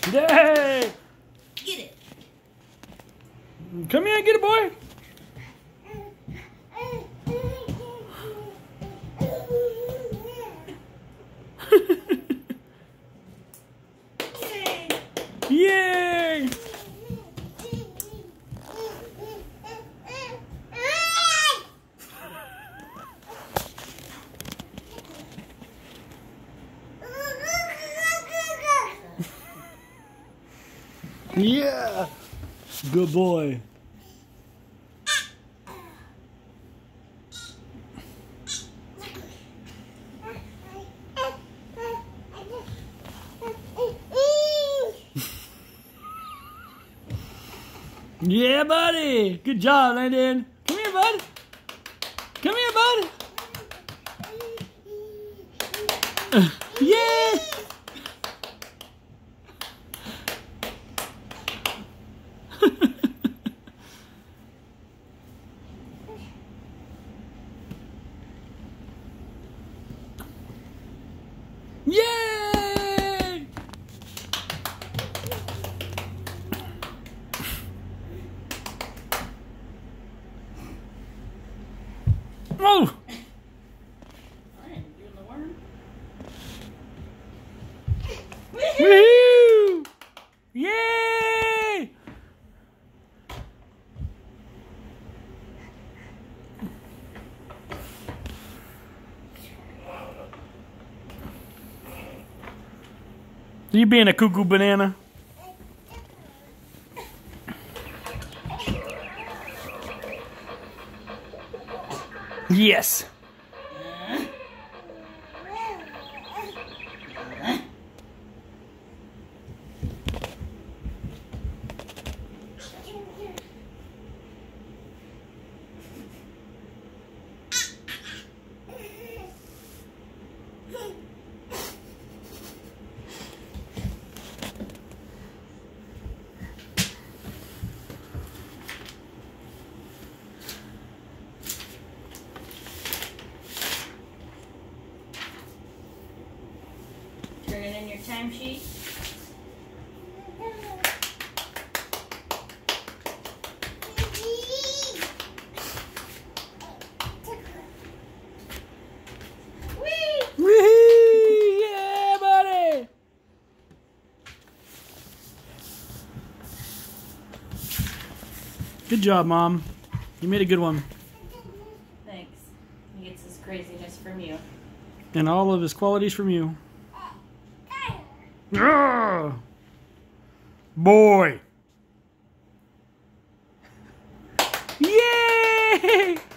Yay! Get it. Come here, get it, boy. Yay! Yeah! Good boy. Yeah, buddy! Good job, Landon. Come here, bud. Come here, bud. Yeah! Yay! Oh! Woohoo! Yay! You being a cuckoo banana? Yes. Turn it in your timesheet. Wee! Yeah, buddy! Good job, Mom. You made a good one. Thanks. He gets his craziness from you. And all of his qualities from you. Yeah! Boy! Yay!